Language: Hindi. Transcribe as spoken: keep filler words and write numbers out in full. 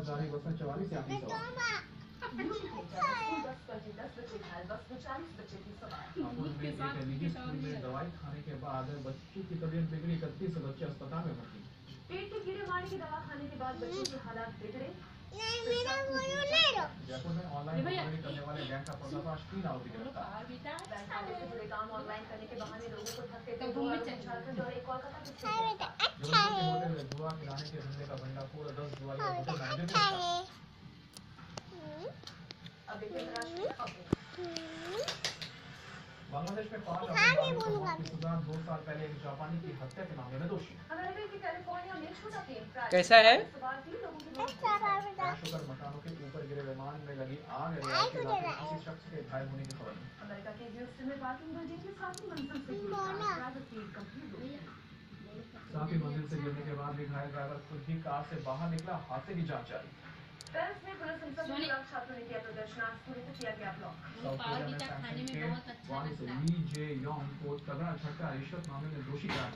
जारी बस में चवालीस यात्री सवार। एक निजी स्कूल में दवाई खाने के बाद बच्चों की तबीयत बिगड़ी, इकतीस बच्चे अस्पताल में भर्ती। पेट के कीड़े मारने की दवा खाने के बाद बच्चों के हालात बिगड़े। जयपुर में ऑनलाइन धोखाधड़ी करने वाले गैंग का पर्दाफाश, तीन आरोपी गिरफ्तार। बैंक खाते से जुड़े काम ऑनलाइन करने के बहाने लोगों को ठगते थे दो झारखंड और एक कोलकाता के होटल में जुआ खिलाने के धंधे का भंडाफोड़, दस जुआरी और होटल मैनेजर गिरफ्तार। अब एक राष्ट्रीय खबर। बांग्लादेश में पांच अपराधी सजा, दो साल पहले एक जापानी की हत्या के मामले में दोषी। अमेरिका की कैलिफोर्निया में छोटा प्लेन कैसा है? क्रैश होकर मकानों के ऊपर गिरे विमान में लगी आग, किसी शख्स के घायल होने की खबर। अमेरिका के ह्यूस्टन में पार्किंग बिल्डिंग की सातवीं मंजिल से सातवीं मंजिल से गिरने के बाद भी घायल ड्राइवर खुद ही कार से बाहर निकला, हादसे की जांच जारी। पेरिस में पुलिस हिंसा के खिलाफ छात्रों ने किया प्रदर्शन, आज पूरे से किया गया ब्लॉक। साउथ कोरिया में ली जे योंग को तगड़ा झटका, रिश्वत मामले में दोषी करार।